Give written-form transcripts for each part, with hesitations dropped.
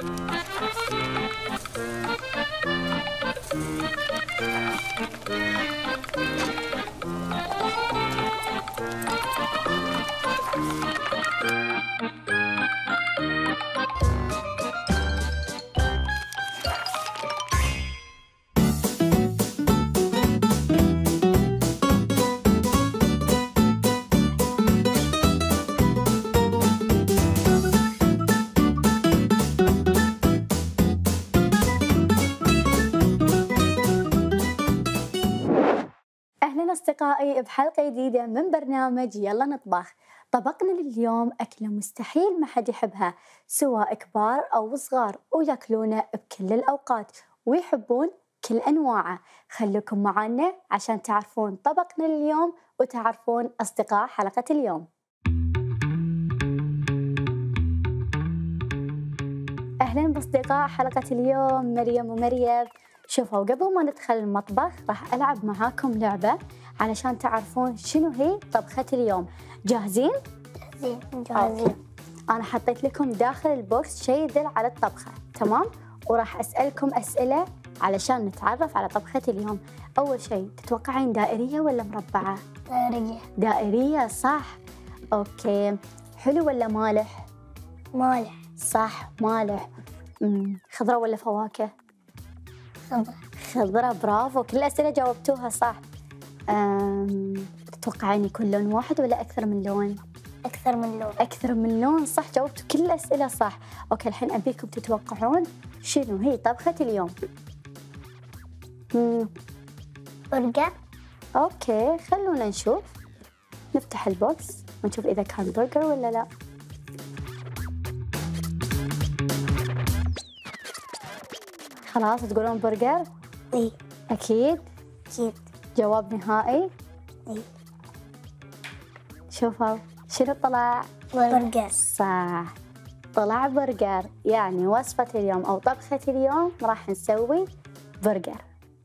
أهلا أصدقائي بحلقة جديدة من برنامج يلا نطبخ. طبقنا لليوم أكلة مستحيل ما حد يحبها، سواء كبار أو صغار، وياكلونه بكل الأوقات ويحبون كل أنواعه. خليكم معنا عشان تعرفون طبقنا لليوم وتعرفون أصدقاء حلقة اليوم. أهلا بأصدقاء حلقة اليوم مريم ومريم. شوفوا قبل ما ندخل المطبخ راح ألعب معاكم لعبة علشان تعرفون شنو هي طبخة اليوم. جاهزين؟ جاهزين. أنا حطيت لكم داخل البوكس شيء يدل على الطبخة، تمام؟ وراح أسألكم أسئلة علشان نتعرف على طبخة اليوم. أول شيء تتوقعين دائرية ولا مربعة؟ دائرية. دائرية صح. أوكي، حلو ولا مالح؟ مالح. صح مالح. خضرة ولا فواكه؟ خضرة. خضرة، برافو، كل الأسئلة جاوبتوها صح. تتوقعين يكون لون واحد ولا أكثر من لون؟ أكثر من لون. أكثر من لون، صح، جاوبتوا كل الأسئلة صح. أوكي، الحين أبيكم تتوقعون شنو هي طبخة اليوم. برجر. أوكي، خلونا نشوف، نفتح البوكس ونشوف إذا كان برجر ولا لا. خلاص تقولون برجر؟ إيه. أكيد؟ أكيد. جواب نهائي؟ إيه. شوفوا شنو طلع؟ برجر. صح، طلع برجر. يعني وصفة اليوم أو طبخة اليوم راح نسوي برجر.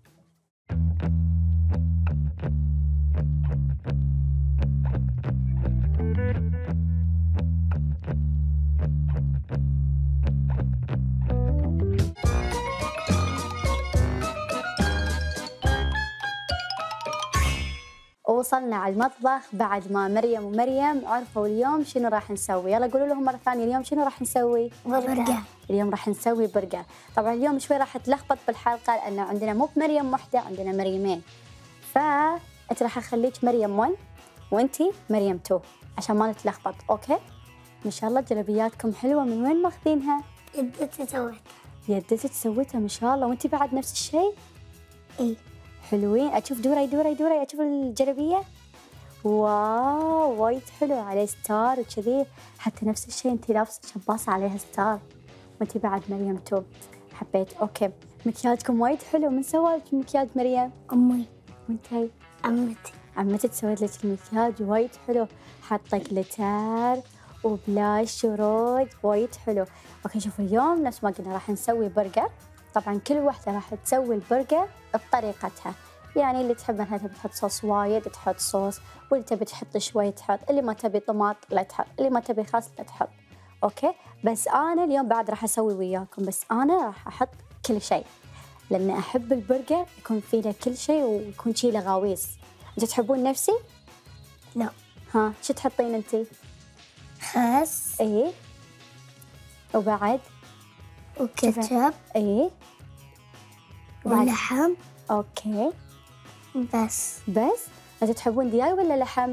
وصلنا على المطبخ بعد ما مريم ومريم عرفوا اليوم شنو راح نسوي. يلا قولوا لهم مرة ثانية اليوم شنو راح نسوي؟ برجر. اليوم راح نسوي برجر. طبعا اليوم شوي راح تلخبط بالحلقة لأنه عندنا مو بمريم واحدة، عندنا مريمين. فأنت راح أخليك مريم 1 وأنتي مريم 2 عشان ما نتلخبط. أوكي؟ إن شاء الله جلبياتكم حلوة. من وين ماخذينها؟ يدتي سويتها. يدتك سويتها ما شاء الله. وأنتي بعد نفس الشيء؟ إيه. حلوين. أشوف دوري أشوف الجلبية. واو وايد حلو، عليه ستار وكذي، حتى نفس الشيء انتي لابسه شباصه عليها ستار، وانتي بعد مريم 2 حبيت. اوكي، مكياجكم وايد حلو. من سوى لك المكياج مريم؟ أمي. وانتي؟ عمتي. عمتك سوت لك المكياج وايد حلو، حاطه جليتر وبلاش وروج وايد حلو. اوكي شوفوا اليوم نفس ما قلنا راح نسوي برجر. طبعا كل واحده راح تسوي البرجر بطريقتها، يعني اللي تحب مثلا تبي تحط صوص وايد تحط صوص، واللي تبي تحط شوي تحط، اللي ما تبي طماط لا تحط، اللي ما تبي خس لا تحط. اوكي، بس انا اليوم بعد راح اسوي وياكم، بس انا راح احط كل شيء لان احب البرجر يكون فيه له كل شيء ويكون شي له غاويس. انتوا تحبون نفسي؟ لا. ها شو تحطين انتي؟ خس. ايه، وبعد وكاتشب. ايه، ولحم. اوكي بس. انتوا تحبون دياي ولا لحم؟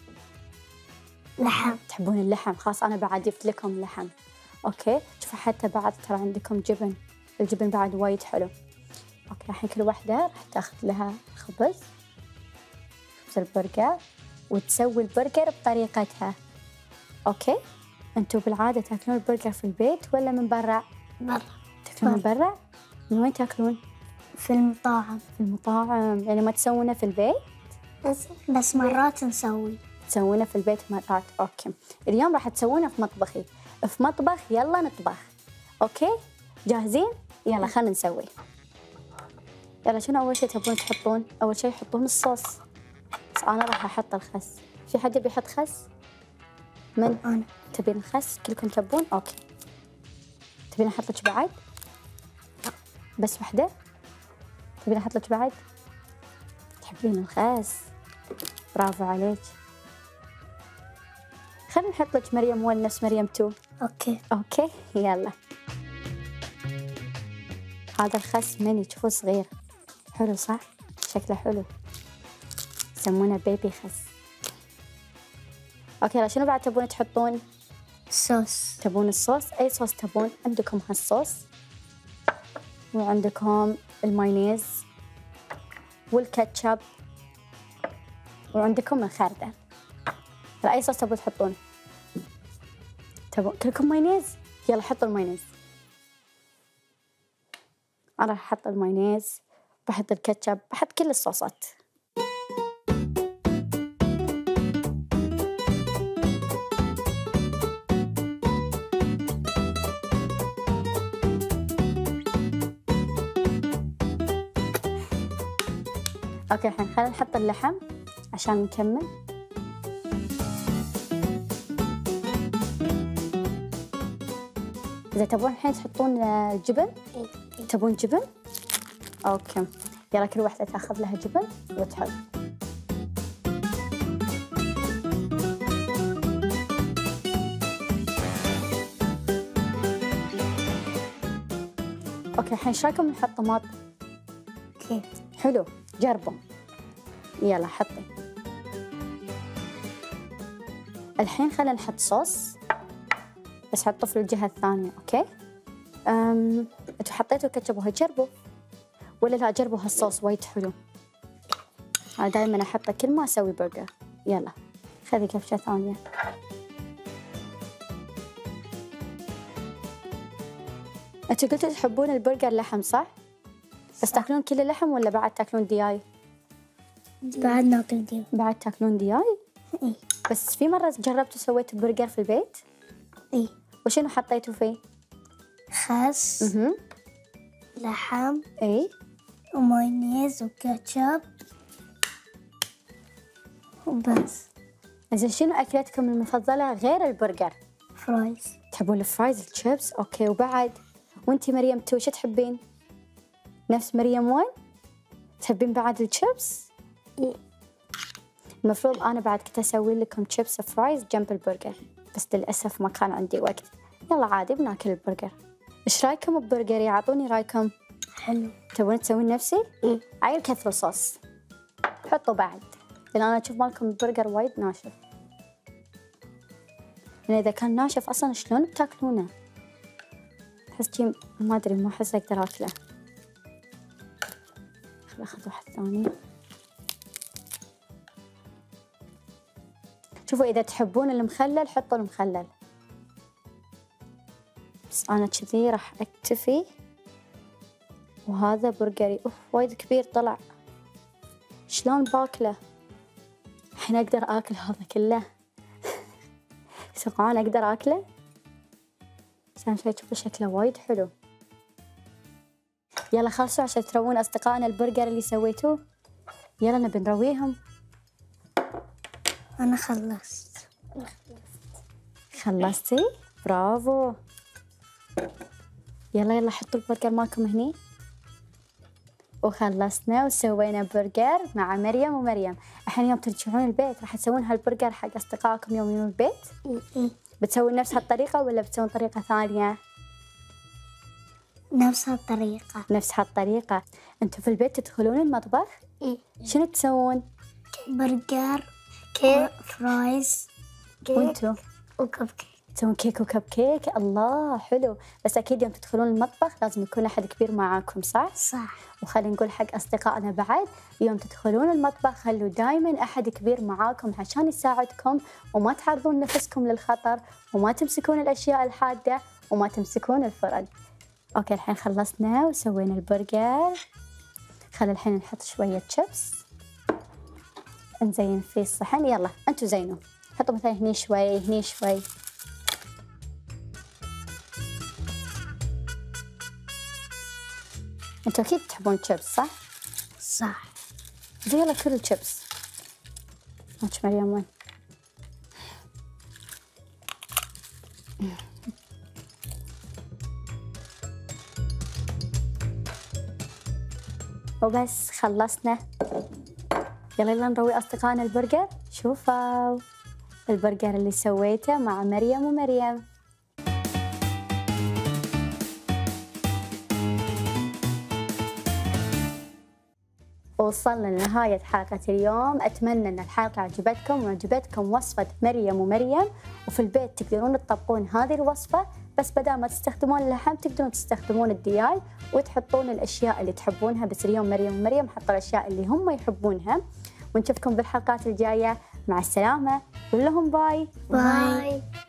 لحم. تحبون اللحم، خلاص انا بعد جبت لكم لحم. اوكي شوفوا حتى بعد ترى عندكم جبن، الجبن بعد وايد حلو. اوكي الحين كل واحده راح تاخذ لها خبز البرجر وتسوي البرجر بطريقتها. اوكي، انتوا بالعاده تاكلون البرجر في البيت ولا من برا؟ برا. تاكلون من برا؟ من وين تاكلون؟ في المطاعم. في المطاعم، يعني ما تسوونه في البيت؟ بس مرات نسوي. تسوونه في البيت مرات. اوكي اليوم راح تسوونه في مطبخي، في مطبخ يلا نطبخ. اوكي جاهزين؟ يلا خلينا نسوي. يلا شنو اول شيء تبون تحطون؟ اول شيء يحطون الصوص، بس انا راح احط الخس. في حد يبي يحط خس؟ من؟ أنا. تبين الخس؟ كلكم تبون؟ اوكي تبين أحط لك بعد؟ بس واحدة؟ تبين أحط لك بعد؟ تحبين الخس؟ برافو عليك. خلينا نحط لك مريم 1 نفس مريم 2. أوكي يلا. هذا الخس مني تشوفوه صغير، حلو صح؟ شكله حلو، يسمونه بيبي خس. أوكي يلا، شنو بعد تبون تحطون؟ صوص. تبون الصوص؟ أي صوص تبون؟ عندكم هالصوص، وعندكم المايونيز والكاتشب، وعندكم الخردل. أي صوص تبون تحطون؟ تبون كلكم مايونيز؟ يلا حطوا المايونيز. أنا راح أحط المايونيز، بحط الكاتشب، بحط كل الصوصات. أوكي الحين خلينا نحط اللحم عشان نكمل. إذا تبون الحين تحطون جبن؟ تبون جبن؟ أوكي يلا، كل واحدة تاخذ لها جبن وتحط. أوكي الحين إيش رايكم نحط طماطم؟ حلو، جربوا. يلا حطي. الحين خلينا نحط صوص، بس حطه في الجهة الثانية. أوكي انتوا حطيتوا كاتشب وهي، جربوا ولا لا؟ جربوا هالصوص وايد حلو. أنا دائما أحطه كل ما أسوي برجر. يلا خذي كبشة ثانية. انتوا قلتوا تحبون البرجر لحم صح؟ بس تاكلون كل اللحم ولا بعد تاكلون دياي؟ بعد ناكل دياي. بعد تاكلون دياي؟ إيه. بس في مرة جربتوا سويتوا برجر في البيت؟ إيه. وشنو حطيتوا فيه؟ خس. لحم. إيه. ومايونيز وكاتشب وبس. زين شنو أكلتكم المفضلة غير البرجر؟ فرايز. تحبون الفرايز الشيبس؟ أوكي، وبعد وأنتي مريم 2 شو تحبين؟ نفس مريم 1؟ تحبين بعد الشيبس؟ إيه. المفروض أنا بعد كنت أسوي لكم شيبس فرايز جنب البرجر، بس للأسف ما كان عندي وقت. يلا عادي بناكل البرجر. إيش رايكم ببرجري؟ أعطوني رايكم. حلو. تبون تسوين نفسي؟ إيه. عيل كثروا صوص، حطوا بعد، لأن أنا أشوف مالكم البرجر وايد ناشف. يعني إذا كان ناشف أصلاً شلون بتاكلونه؟ أحس شي ما أدري، ما أحس أقدر أكله. خل أخذ واحد ثاني. شوفوا إذا تحبون المخلل حطوا المخلل، بس أنا كذي راح أكتفي. وهذا برجري، أوف وايد كبير طلع، شلون باكله؟ الحين أقدر آكل هذا كله؟ تتوقعون أقدر آكله؟ عشان شوي تشوفوا شكله وايد حلو. يلا خلصوا عشان تروون أصدقائنا البرجر اللي سويتوه. يلا نبي نرويهم. أنا خلصت. خلصتي؟ برافو. يلا حطوا البرجر مالكم هني. وخلصنا وسوينا برجر مع مريم ومريم. الحين يوم ترجعون البيت راح تسوون هالبرجر حق أصدقائكم يوم يجون البيت؟ بتسوون نفس هالطريقة ولا بتسوون طريقة ثانية؟ نفس الطريقة. نفس هالطريقة. أنتوا في البيت تدخلون المطبخ؟ شنو تسوون؟ برجر، كيك، فرايز، وانتوا؟ وكب كيك. تسوون كيك وكب كيك؟ الله حلو. بس أكيد يوم تدخلون المطبخ لازم يكون أحد كبير معاكم صح؟ صح. وخلينا نقول حق أصدقائنا بعد، يوم تدخلون المطبخ خلوا دايما أحد كبير معاكم عشان يساعدكم وما تعرضون نفسكم للخطر، وما تمسكون الأشياء الحادة، وما تمسكون الفرن. أوكي الحين خلصنا وسوينا البرجر. خلي الحين نحط شوية شيبس نزين فيه الصحن. يلا أنتوا زينوا، حطوا مثلا هني شوي هني شوي. أنتوا أكيد تحبون شيبس صح؟ صح. زي يلا كل الشيبس. ماش مريم وين؟ وبس خلصنا. يلا نروي أصدقائنا البرجر. شوفوا البرجر اللي سويته مع مريم ومريم. وصلنا لنهاية حلقة اليوم. أتمنى أن الحلقة عجبتكم وعجبتكم وصفة مريم ومريم، وفي البيت تقدرون تطبقون هذه الوصفة، بس بدل ما تستخدمون اللحم تقدرون تستخدمون الدياي وتحطون الأشياء اللي تحبونها. بس اليوم مريم ومريم حطوا الأشياء اللي هم يحبونها. ونشوفكم بالحلقات الجاية. مع السلامة. قول لهم باي. باي.